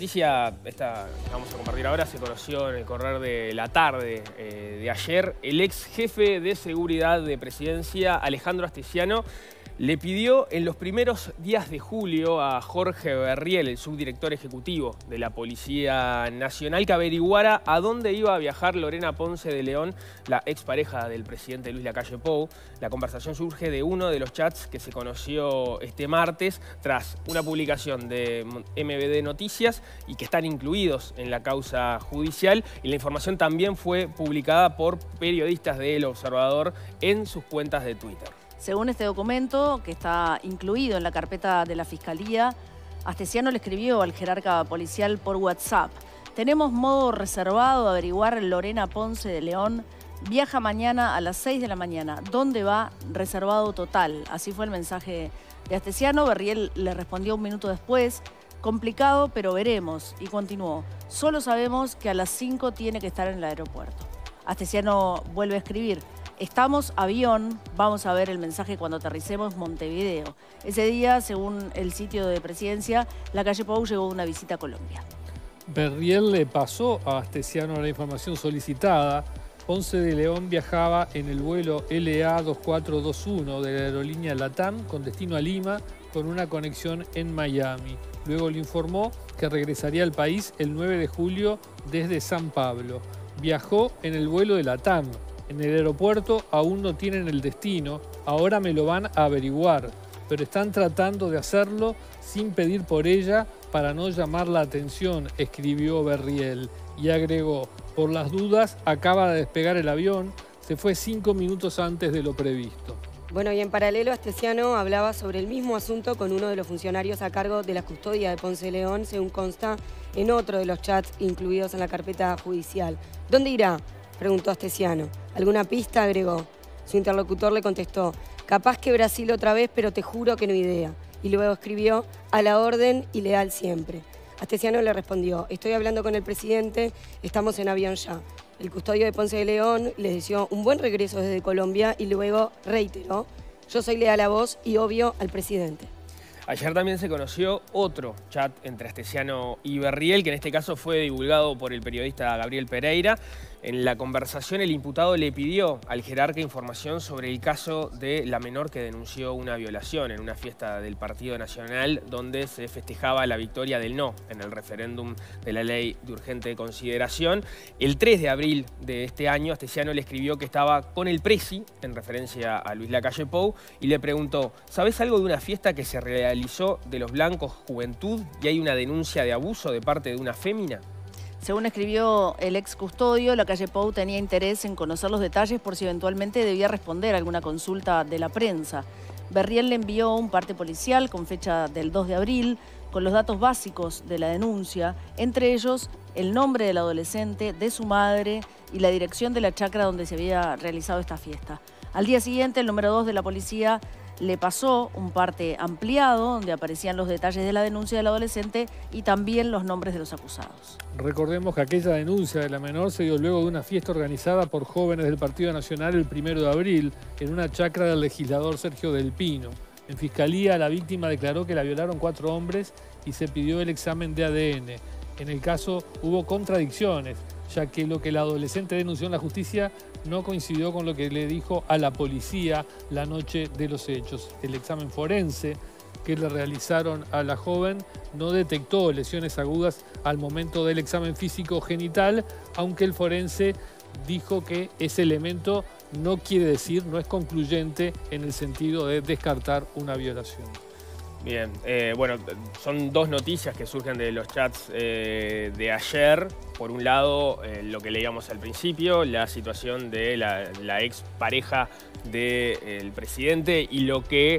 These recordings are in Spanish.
noticia, esta que vamos a compartir ahora, se conoció en el correr de la tarde de ayer. El ex jefe de seguridad de Presidencia, Alejandro Astesiano, le pidió en los primeros días de julio a Jorge Berriel, el subdirector ejecutivo de la Policía Nacional, que averiguara a dónde iba a viajar Lorena Ponce de León, la expareja del presidente Luis Lacalle Pou. La conversación surge de uno de los chats que se conoció este martes tras una publicación de MBD Noticias y que están incluidos en la causa judicial. Y la información también fue publicada por periodistas de El Observador en sus cuentas de Twitter. Según este documento, que está incluido en la carpeta de la Fiscalía, Astesiano le escribió al jerarca policial por WhatsApp: tenemos modo reservado de averiguar Lorena Ponce de León, viaja mañana a las 6 de la mañana. ¿Dónde va? Reservado total. Así fue el mensaje de Astesiano. Berriel le respondió un minuto después: complicado, pero veremos. Y continuó: solo sabemos que a las 5 tiene que estar en el aeropuerto. Astesiano vuelve a escribir: estamos avión, vamos a ver el mensaje cuando aterricemos Montevideo. Ese día, según el sitio de Presidencia, Lacalle Pou llegó de una visita a Colombia. Berriel le pasó a Astesiano la información solicitada. Ponce de León viajaba en el vuelo LA2421 de la aerolínea LATAM con destino a Lima con una conexión en Miami. Luego le informó que regresaría al país el 9 de julio desde San Pablo. Viajó en el vuelo de LATAM. En el aeropuerto aún no tienen el destino, ahora me lo van a averiguar, pero están tratando de hacerlo sin pedir por ella para no llamar la atención, escribió Berriel. Y agregó: por las dudas, acaba de despegar el avión, se fue 5 minutos antes de lo previsto. Bueno, y en paralelo, Astesiano hablaba sobre el mismo asunto con uno de los funcionarios a cargo de la custodia de Ponce de León, según consta en otro de los chats incluidos en la carpeta judicial. ¿Dónde irá?, preguntó Astesiano. ¿Alguna pista?, agregó. Su interlocutor le contestó: capaz que Brasil otra vez, pero te juro que no idea. Y luego escribió: a la orden y leal siempre. Astesiano le respondió: estoy hablando con el presidente, estamos en avión ya. El custodio de Ponce de León le deseó un buen regreso desde Colombia y luego reiteró: yo soy leal a vos y obvio al presidente. Ayer también se conoció otro chat entre Astesiano y Berriel, que en este caso fue divulgado por el periodista Gabriel Pereira. En la conversación, el imputado le pidió al jerarca información sobre el caso de la menor que denunció una violación en una fiesta del Partido Nacional donde se festejaba la victoria del no en el referéndum de la ley de urgente consideración. El 3 de abril de este año, Astesiano le escribió que estaba con el presi, en referencia a Luis Lacalle Pou, y le preguntó: ¿sabés algo de una fiesta que se realizó de los blancos Juventud y hay una denuncia de abuso de parte de una fémina? Según escribió el ex custodio, Lacalle Pou tenía interés en conocer los detalles por si eventualmente debía responder a alguna consulta de la prensa. Berriel le envió un parte policial con fecha del 2 de abril con los datos básicos de la denuncia, entre ellos el nombre del adolescente, de su madre y la dirección de la chacra donde se había realizado esta fiesta. Al día siguiente, el número 2 de la policía le pasó un parte ampliado donde aparecían los detalles de la denuncia del adolescente y también los nombres de los acusados. Recordemos que aquella denuncia de la menor se dio luego de una fiesta organizada por jóvenes del Partido Nacional el 1 de abril en una chacra del legislador Sergio Del Pino. En Fiscalía, la víctima declaró que la violaron 4 hombres y se pidió el examen de ADN. En el caso hubo contradicciones, ya que lo que el adolescente denunció en la justicia no coincidió con lo que le dijo a la policía la noche de los hechos. El examen forense que le realizaron a la joven no detectó lesiones agudas al momento del examen físico genital, aunque el forense dijo que ese elemento no quiere decir, no es concluyente en el sentido de descartar una violación. Bien, bueno, son dos noticias que surgen de los chats de ayer. Por un lado, lo que leíamos al principio, la situación de la ex pareja del presidente y lo que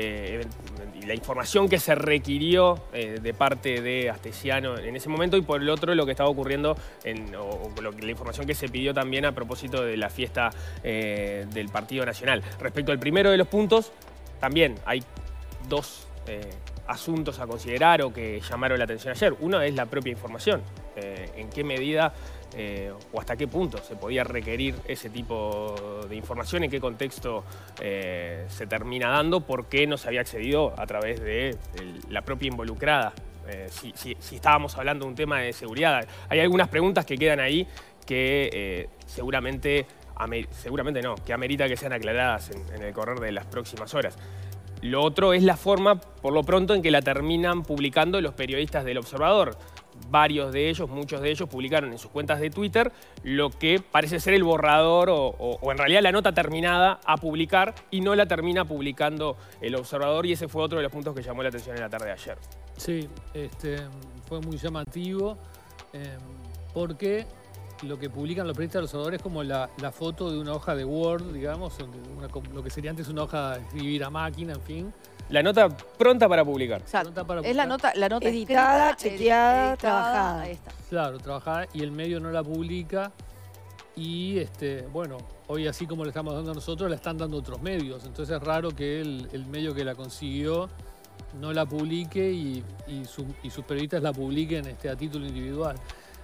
la información que se requirió de parte de Astesiano en ese momento, y por el otro lo que estaba ocurriendo la información que se pidió también a propósito de la fiesta del Partido Nacional. Respecto al primero de los puntos, también hay dos asuntos a considerar o que llamaron la atención ayer. Uno es la propia información. En qué medida o hasta qué punto se podía requerir ese tipo de información, en qué contexto se termina dando, por qué no se había accedido a través de la propia involucrada si estábamos hablando de un tema de seguridad. Hay algunas preguntas que quedan ahí que seguramente no, que amerita que sean aclaradas en el correr de las próximas horas. Lo otro es la forma, por lo pronto, en que la terminan publicando los periodistas del Observador. Varios de ellos, muchos de ellos, publicaron en sus cuentas de Twitter lo que parece ser el borrador o en realidad la nota terminada a publicar, y no la termina publicando el Observador, y ese fue otro de los puntos que llamó la atención en la tarde de ayer. Sí, fue muy llamativo porque lo que publican los periodistas del Observador es como la foto de una hoja de Word, digamos, lo que sería antes una hoja de escribir a máquina, en fin. La nota pronta para publicar. Exacto. Es la nota editada, escrita, chequeada, trabajada. Ahí está. Claro, trabajada, y el medio no la publica. Y bueno, hoy así como le estamos dando a nosotros, la están dando otros medios. Entonces es raro que el medio que la consiguió no la publique y sus periodistas la publiquen a título individual.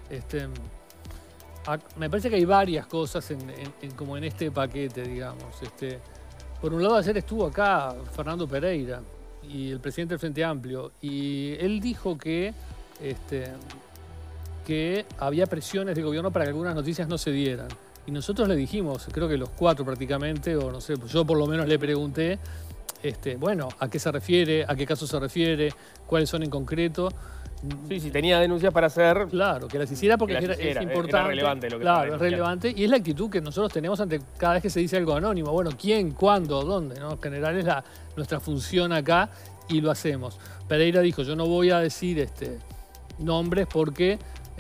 Me parece que hay varias cosas como en este paquete, digamos. Por un lado, ayer estuvo acá Fernando Pereira, y el presidente del Frente Amplio, y él dijo que había presiones del gobierno para que algunas noticias no se dieran. Y nosotros le dijimos, creo que los cuatro prácticamente, o no sé, yo por lo menos le pregunté, bueno, ¿a qué se refiere? ¿A qué caso se refiere? ¿Cuáles son en concreto? Sí, si tenía denuncias para hacer. Claro, que las hiciera porque es importante. Era relevante lo que Claro, es relevante. Y es la actitud que nosotros tenemos ante cada vez que se dice algo anónimo. Bueno, ¿quién? ¿Cuándo? ¿Dónde? ¿No? En general es nuestra función acá y lo hacemos. Pereira dijo, yo no voy a decir nombres porque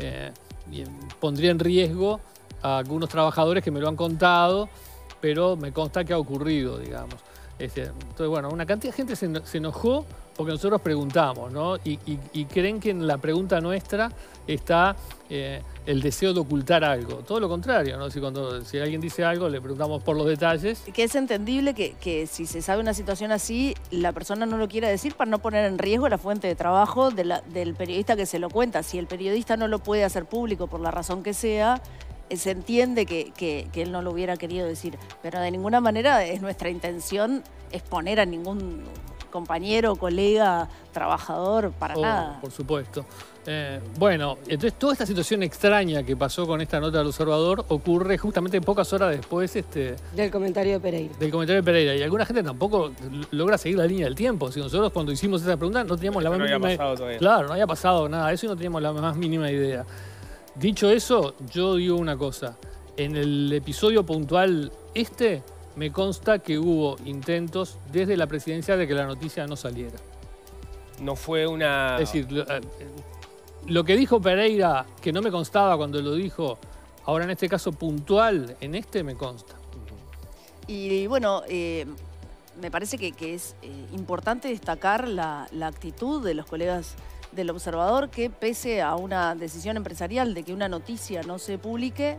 pondría en riesgo a algunos trabajadores que me lo han contado, pero me consta que ha ocurrido, digamos. Entonces, bueno, una cantidad de gente se enojó porque nosotros preguntamos, ¿no? Y creen que en la pregunta nuestra está el deseo de ocultar algo. Todo lo contrario, ¿no? Si alguien dice algo, le preguntamos por los detalles. Que es entendible que si se sabe una situación así, la persona no lo quiera decir para no poner en riesgo la fuente de trabajo del periodista que se lo cuenta. Si el periodista no lo puede hacer público por la razón que sea, se entiende que él no lo hubiera querido decir. Pero de ninguna manera es nuestra intención exponer a ningún compañero, colega, trabajador, para nada. Por supuesto. Bueno, entonces toda esta situación extraña que pasó con esta nota del Observador ocurre justamente pocas horas después del comentario de Pereira. Del comentario de Pereira. Y alguna gente tampoco logra seguir la línea del tiempo. Si nosotros cuando hicimos esa pregunta no teníamos la más mínima idea. Claro, no había pasado nada de eso y no teníamos la más mínima idea. Dicho eso, yo digo una cosa. En el episodio puntual me consta que hubo intentos desde la presidencia de que la noticia no saliera. No fue una... Es decir, lo que dijo Pereira, que no me constaba cuando lo dijo, ahora en este caso puntual, me consta. Y bueno, me parece que es importante destacar la actitud de los colegas del Observador, que pese a una decisión empresarial de que una noticia no se publique,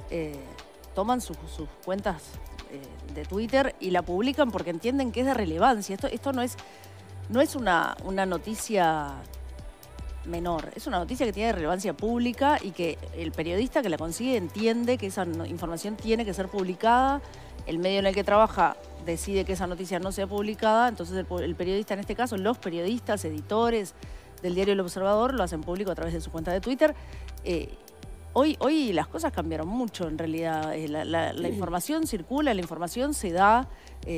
toman sus cuentas de Twitter y la publican porque entienden que es de relevancia. Esto no es una noticia menor, es una noticia que tiene relevancia pública y que el periodista que la consigue entiende que esa información tiene que ser publicada. El medio en el que trabaja decide que esa noticia no sea publicada, entonces el periodista, en este caso los periodistas, editores del diario El Observador, lo hacen público a través de su cuenta de Twitter. Hoy las cosas cambiaron mucho, en realidad. La información circula, la información se da,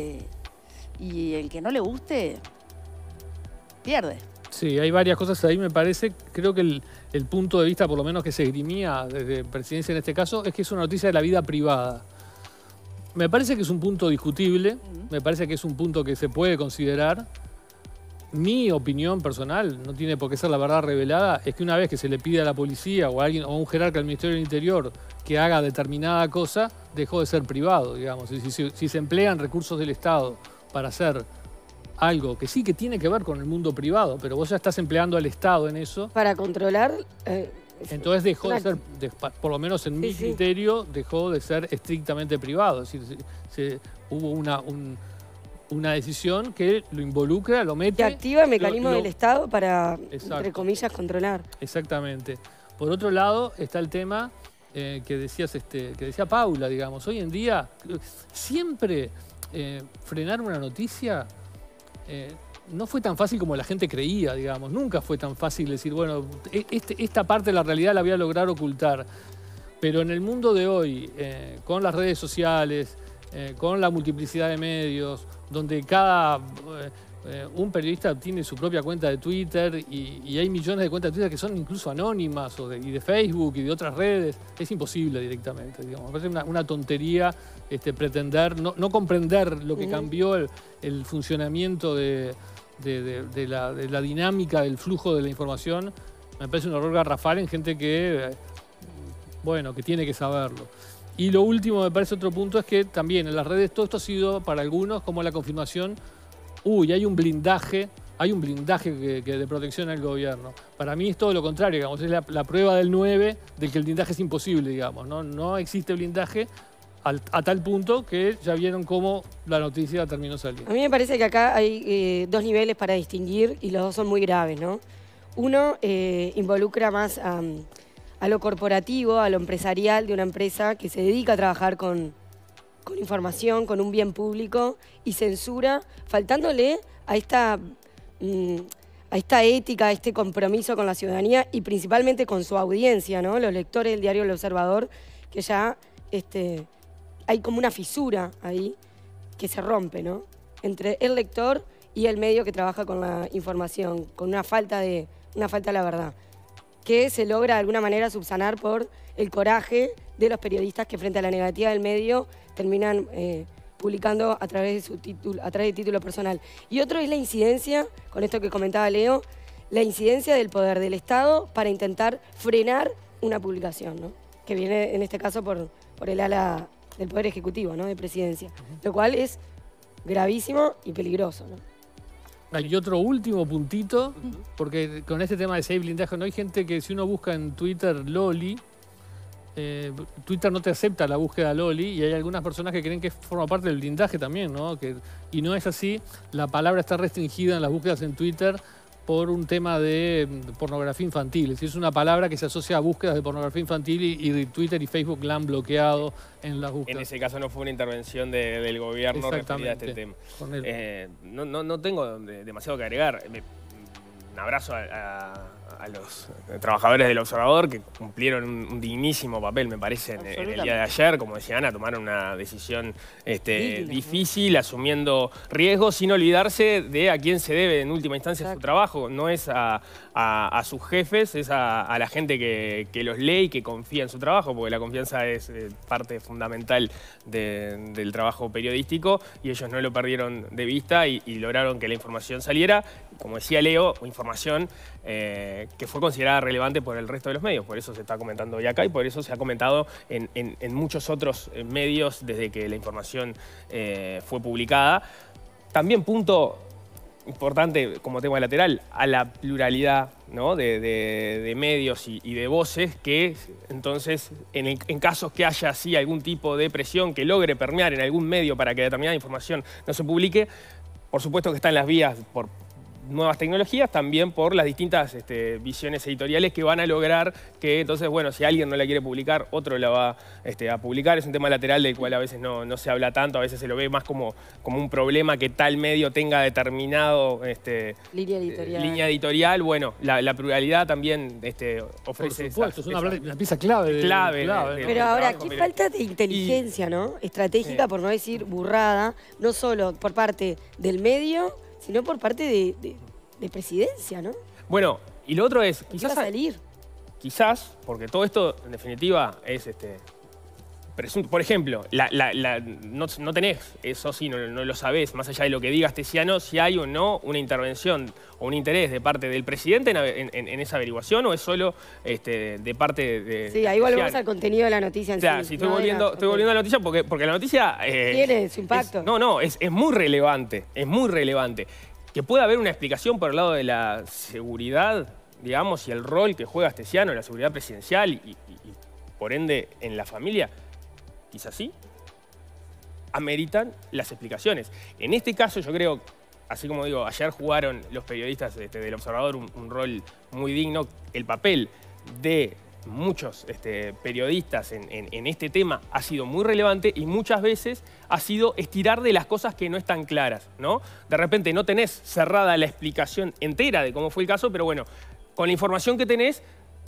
y el que no le guste, pierde. Sí, hay varias cosas ahí, me parece. Creo que el punto de vista, por lo menos que se esgrimía desde presidencia en este caso, es que es una noticia de la vida privada. Me parece que es un punto discutible, me parece que es un punto que se puede considerar. Mi opinión personal, no tiene por qué ser la verdad revelada, es que una vez que se le pide a la policía o a alguien o a un jerarca del Ministerio del Interior que haga determinada cosa, dejó de ser privado, digamos. Si se emplean recursos del Estado para hacer algo que sí que tiene que ver con el mundo privado, pero vos ya estás empleando al Estado en eso. Para controlar... entonces dejó de ser, por lo menos en mi criterio, dejó de ser estrictamente privado. Es decir, hubo una decisión que lo involucra, lo mete... Que activa el mecanismo del Estado para, entre comillas, controlar. Exactamente. Por otro lado, está el tema que decía Paula, digamos. Hoy en día, siempre frenar una noticia no fue tan fácil como la gente creía, digamos. Nunca fue tan fácil decir, bueno, esta parte de la realidad la voy a lograr ocultar. Pero en el mundo de hoy, con las redes sociales, con la multiplicidad de medios, donde un periodista tiene su propia cuenta de Twitter y hay millones de cuentas de Twitter que son incluso anónimas y de Facebook y de otras redes, es imposible directamente, digamos. Me parece una tontería pretender, no comprender lo que cambió el funcionamiento de la dinámica del flujo de la información. Me parece un error garrafal en gente que tiene que saberlo. Y lo último, me parece otro punto, es que también en las redes todo esto ha sido para algunos como la confirmación, hay un blindaje de protección al gobierno. Para mí es todo lo contrario, digamos, es la prueba del 9 de que el blindaje es imposible, digamos, ¿no? No existe blindaje a tal punto que ya vieron cómo la noticia terminó saliendo. A mí me parece que acá hay dos niveles para distinguir y los dos son muy graves, ¿no? Uno involucra más a lo corporativo, a lo empresarial de una empresa que se dedica a trabajar con información, con un bien público y censura, faltándole a esta ética, a este compromiso con la ciudadanía y principalmente con su audiencia, ¿no? Los lectores del diario El Observador, que ya hay como una fisura ahí que se rompe, ¿no? Entre el lector y el medio que trabaja con la información, con una falta de la verdad, que se logra de alguna manera subsanar por el coraje de los periodistas que frente a la negativa del medio terminan publicando a través de título personal. Y otro es la incidencia, con esto que comentaba Leo, la incidencia del poder del Estado para intentar frenar una publicación, ¿no? Que viene en este caso por el ala del Poder Ejecutivo, ¿no? De Presidencia, lo cual es gravísimo y peligroso, ¿no? Hay otro último puntito, porque con este tema de si hay blindaje, no hay gente que si uno busca en Twitter Loli, Twitter no te acepta la búsqueda Loli y hay algunas personas que creen que forma parte del blindaje también, ¿no? Y no es así, la palabra está restringida en las búsquedas en Twitter por un tema de pornografía infantil. Es decir, es una palabra que se asocia a búsquedas de pornografía infantil y Twitter y Facebook la han bloqueado en las búsquedas. En ese caso no fue una intervención del gobierno referida a este tema. No tengo demasiado que agregar. Un abrazo a los trabajadores del Observador que cumplieron un dignísimo papel, me parece, en el día de ayer. Como decía Ana, tomaron una decisión difícil, asumiendo riesgos, sin olvidarse de a quién se debe en última instancia su trabajo. No es a sus jefes, es a la gente que los lee y que confía en su trabajo, porque la confianza es parte fundamental del trabajo periodístico y ellos no lo perdieron de vista y lograron que la información saliera, como decía Leo, información que fue considerada relevante por el resto de los medios. Por eso se está comentando hoy acá y por eso se ha comentado en muchos otros medios desde que la información fue publicada. También punto importante como tema lateral a la pluralidad, ¿no? de medios y de voces que entonces en casos que haya así algún tipo de presión que logre permear en algún medio para que determinada información no se publique, por supuesto que está en las vías por nuevas tecnologías, también por las distintas visiones editoriales que van a lograr que entonces, bueno, si alguien no la quiere publicar, otro la va a publicar. Es un tema lateral del cual a veces no se habla tanto, a veces se lo ve más como un problema que tal medio tenga determinado línea editorial. Bueno, la pluralidad también ofrece... Por supuesto, es una pieza clave. Pero ahora, qué falta de inteligencia, ¿no? Estratégica, por no decir burrada, no solo por parte del medio, sino por parte de presidencia, ¿no? Bueno, y lo otro es... Quizás salir. Quizás, porque todo esto, en definitiva, es presunto. Por ejemplo, no tenés, eso sí, no lo sabés, más allá de lo que diga Astesiano, si hay o no una intervención o un interés de parte del presidente en esa averiguación o es solo de parte de... Sí, ahí volvemos al contenido de la noticia en sí. Sí, estoy volviendo a la noticia porque la noticia... tiene su impacto. Es muy relevante, Que pueda haber una explicación por el lado de la seguridad, digamos, y el rol que juega Astesiano en la seguridad presidencial y por ende en la familia, quizás sí, ameritan las explicaciones. En este caso yo creo, así como digo, ayer jugaron los periodistas del Observador un rol muy digno, el papel de muchos periodistas en este tema ha sido muy relevante y muchas veces ha sido estirar de las cosas que no están claras, ¿no? De repente no tenés cerrada la explicación entera de cómo fue el caso, pero bueno, con la información que tenés,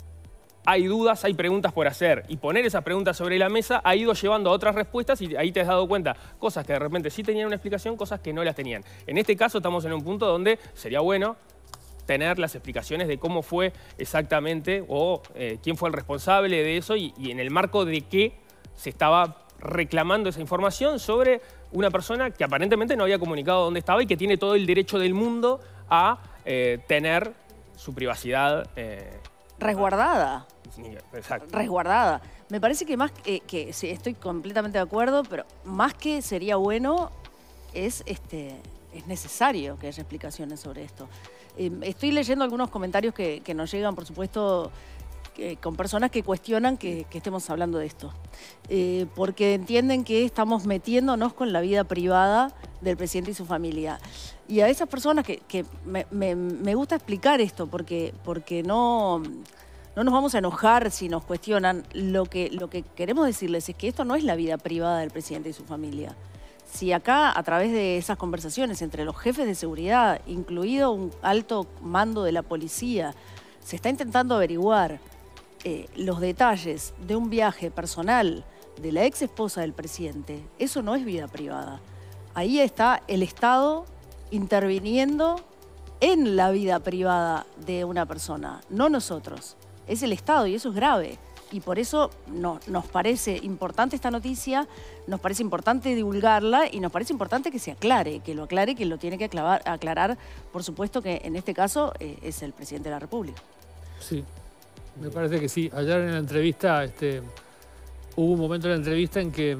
hay dudas, hay preguntas por hacer. Y poner esas preguntas sobre la mesa ha ido llevando a otras respuestas y ahí te has dado cuenta cosas que de repente sí tenían una explicación, cosas que no las tenían. En este caso estamos en un punto donde sería bueno tener las explicaciones de cómo fue exactamente o quién fue el responsable de eso y en el marco de qué se estaba reclamando esa información sobre una persona que aparentemente no había comunicado dónde estaba y que tiene todo el derecho del mundo a tener su privacidad resguardada. Exacto. Resguardada. Me parece que más que sí, estoy completamente de acuerdo, pero más que sería bueno, es necesario que haya explicaciones sobre esto. Estoy leyendo algunos comentarios que nos llegan, por supuesto, con personas que cuestionan que estemos hablando de esto. Porque entienden que estamos metiéndonos con la vida privada del presidente y su familia. Y a esas personas que me gusta explicar esto, porque no nos vamos a enojar si nos cuestionan. Lo que queremos decirles es que esto no es la vida privada del presidente y su familia. Si acá, a través de esas conversaciones entre los jefes de seguridad, incluido un alto mando de la policía, se está intentando averiguar los detalles de un viaje personal de la ex esposa del presidente, eso no es vida privada. Ahí está el Estado interviniendo en la vida privada de una persona, no nosotros. Es el Estado y eso es grave. Y por eso nos parece importante esta noticia, nos parece importante divulgarla y nos parece importante que se aclare, que lo tiene que aclarar, por supuesto que en este caso es el presidente de la República. Sí, me parece que sí. Ayer en la entrevista, hubo un momento en la entrevista en que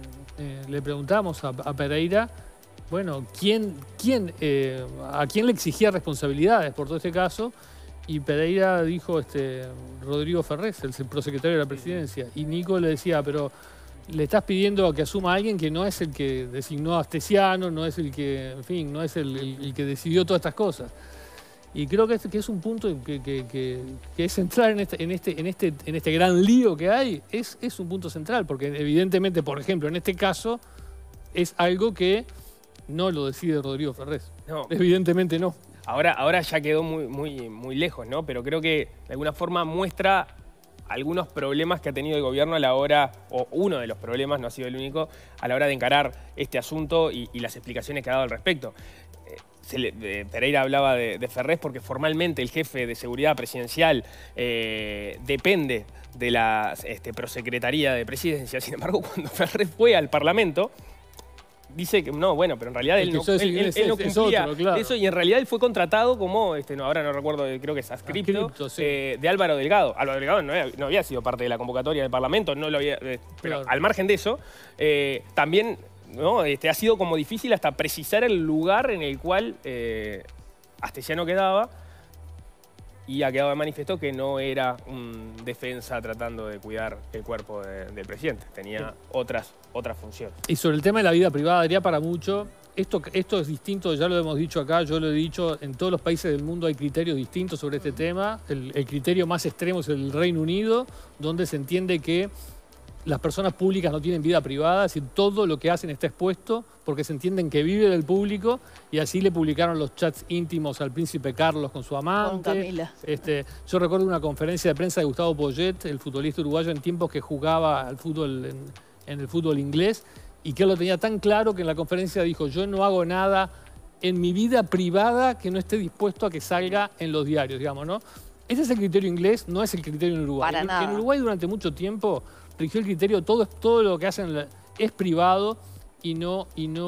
le preguntamos a Pereira, bueno, ¿a quién le exigía responsabilidades por todo este caso? Y Pereira dijo Rodrigo Ferrés, el prosecretario de la presidencia. Y Nico le decía, pero le estás pidiendo a que asuma a alguien que no es el que designó a Astesiano, no es el que, en fin, no es el que decidió todas estas cosas. Y creo que es un punto que es central en este gran lío que hay. Es un punto central, porque evidentemente, por ejemplo, en este caso, es algo que no lo decide Rodrigo Ferrés. No. Evidentemente no. Ahora ya quedó muy lejos, ¿no? Pero creo que de alguna forma muestra algunos problemas que ha tenido el gobierno a la hora, o uno de los problemas, no ha sido el único, a la hora de encarar este asunto y las explicaciones que ha dado al respecto. Pereira hablaba de Ferrés porque formalmente el jefe de seguridad presidencial depende de la prosecretaría de presidencia. Sin embargo, cuando Ferrés fue al Parlamento, dice que no, bueno, pero en realidad él no cumplía eso y en realidad él fue contratado como, ahora no recuerdo, creo que es adscripto, sí, de Álvaro Delgado. Álvaro Delgado no había sido parte de la convocatoria del Parlamento, no lo había, pero claro, al margen de eso, también ¿no? Ha sido como difícil hasta precisar el lugar en el cual Astesiano quedaba. Y ha quedado de manifiesto que no era un defensa tratando de cuidar el cuerpo del presidente. Tenía otras funciones. Y sobre el tema de la vida privada, daría para mucho. Esto es distinto, ya lo hemos dicho acá, yo lo he dicho, en todos los países del mundo hay criterios distintos sobre este tema. El criterio más extremo es el Reino Unido, donde se entiende que las personas públicas no tienen vida privada, es decir, todo lo que hacen está expuesto porque se entienden que vive del público y así le publicaron los chats íntimos al príncipe Carlos con su amante. Con Camila. Yo recuerdo una conferencia de prensa de Gustavo Poyet, el futbolista uruguayo en tiempos que jugaba al fútbol en el fútbol inglés y que él lo tenía tan claro que en la conferencia dijo, yo no hago nada en mi vida privada que no esté dispuesto a que salga en los diarios, digamos, ¿no? Ese es el criterio inglés, no es el criterio en Uruguay. Para nada. En Uruguay durante mucho tiempo rigió el criterio, todo lo que hacen es privado y no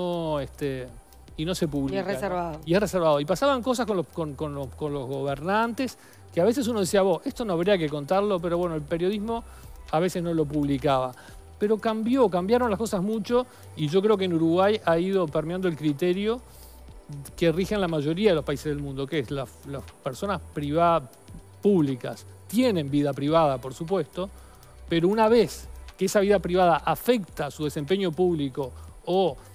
se publica. Y es reservado. ¿no? Y es reservado. Y pasaban cosas con los gobernantes que a veces uno decía, esto no habría que contarlo, pero bueno, el periodismo a veces no lo publicaba. Pero cambiaron las cosas mucho y yo creo que en Uruguay ha ido permeando el criterio que rige en la mayoría de los países del mundo, que es las personas privadas, públicas, tienen vida privada, por supuesto, pero una vez que esa vida privada afecta su desempeño público o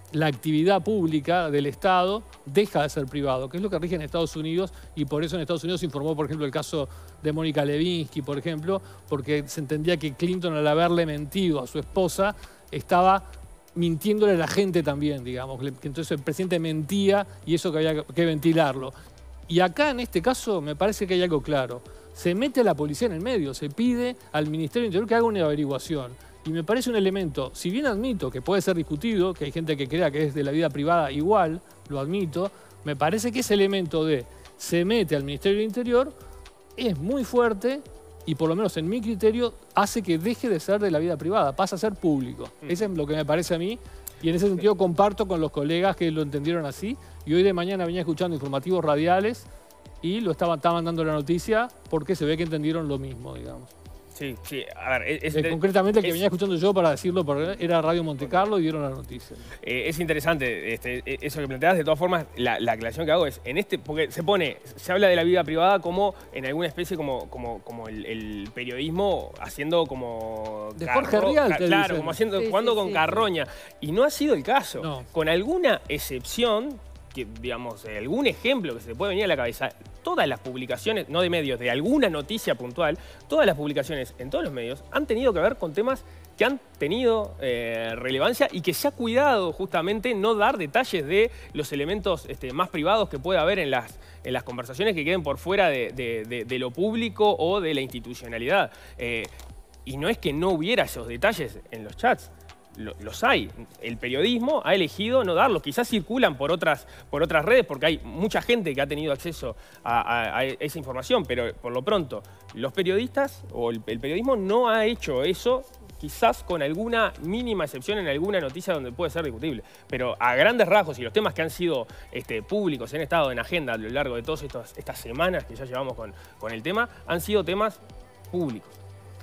la actividad pública del Estado deja de ser privado, que es lo que rige en Estados Unidos, y por eso en Estados Unidos se informó, por ejemplo, el caso de Mónica Lewinsky, por ejemplo, porque se entendía que Clinton, al haberle mentido a su esposa, estaba mintiéndole a la gente también, digamos, que entonces el presidente mentía y eso que había que ventilarlo. Y acá, en este caso, me parece que hay algo claro. Se mete a la policía en el medio, se pide al Ministerio del Interior que haga una averiguación. Y me parece un elemento, si bien admito que puede ser discutido, que hay gente que crea que es de la vida privada igual, lo admito, me parece que ese elemento de se mete al Ministerio del Interior es muy fuerte y por lo menos en mi criterio hace que deje de ser de la vida privada, pasa a ser público. Eso es lo que me parece a mí y en ese sentido comparto con los colegas que lo entendieron así y hoy de mañana venía escuchando informativos radiales y lo estaban dando la noticia porque se ve que entendieron lo mismo, digamos. Sí, sí. A ver, concretamente el que venía escuchando yo para decirlo era Radio Monte Carlo y dieron la noticia. Es interesante eso que planteas. De todas formas, la aclaración que hago es, porque se habla de la vida privada como en alguna especie como el periodismo haciendo como... De Jorge Rial, claro, como jugando con carroña. Y no ha sido el caso. No. Con alguna excepción, que digamos, algún ejemplo que se te puede venir a la cabeza, todas las publicaciones, no de medios, de alguna noticia puntual, todas las publicaciones en todos los medios han tenido que ver con temas que han tenido relevancia y que se ha cuidado justamente no dar detalles de los elementos más privados que puede haber en las conversaciones que queden por fuera de lo público o de la institucionalidad. Y no es que no hubiera esos detalles en los chats. Los hay. El periodismo ha elegido no darlos. Quizás circulan por otras redes porque hay mucha gente que ha tenido acceso a esa información, pero por lo pronto los periodistas o el periodismo no ha hecho eso, quizás con alguna mínima excepción en alguna noticia donde puede ser discutible. Pero a grandes rasgos y los temas que han sido públicos, han estado en agenda a lo largo de todas estas semanas que ya llevamos con el tema, han sido temas públicos.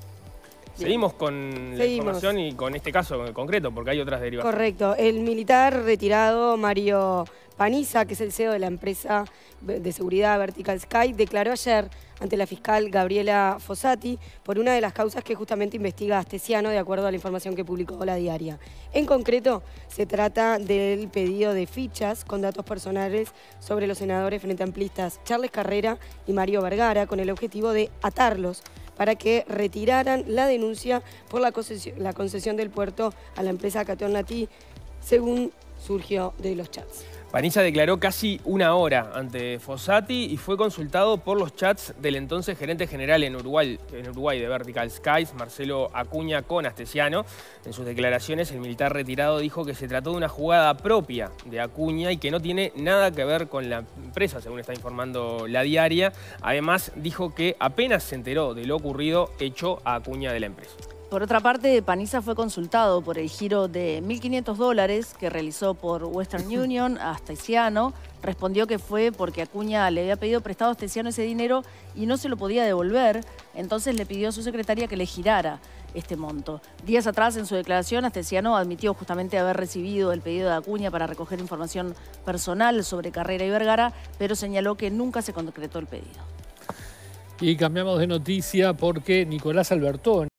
Seguimos con la información y con este caso en concreto, porque hay otras derivaciones. Correcto. El militar retirado Mario Panizza, que es el CEO de la empresa de seguridad Vertical Sky, declaró ayer ante la fiscal Gabriela Fossati por una de las causas que justamente investiga Astesiano, de acuerdo a la información que publicó La Diaria. En concreto, se trata del pedido de fichas con datos personales sobre los senadores frente amplistas Charles Carrera y Mario Vergara, con el objetivo de atarlos para que retiraran la denuncia por la concesión del puerto a la empresa Catonati, según surgió de los chats. Panizza declaró casi una hora ante Fossati y fue consultado por los chats del entonces gerente general en Uruguay de Vertical Skies, Marcelo Acuña, con Astesiano. En sus declaraciones, el militar retirado dijo que se trató de una jugada propia de Acuña y que no tiene nada que ver con la empresa, según está informando La Diaria. Además, dijo que apenas se enteró de lo ocurrido, echó a Acuña de la empresa. Por otra parte, Panizza fue consultado por el giro de $1.500 que realizó por Western Union a Astesiano. Respondió que fue porque Acuña le había pedido prestado a Astesiano ese dinero y no se lo podía devolver. Entonces le pidió a su secretaria que le girara este monto. Días atrás, en su declaración, Astesiano admitió justamente haber recibido el pedido de Acuña para recoger información personal sobre Carrera y Vergara, pero señaló que nunca se concretó el pedido. Y cambiamos de noticia porque Nicolás Albertoni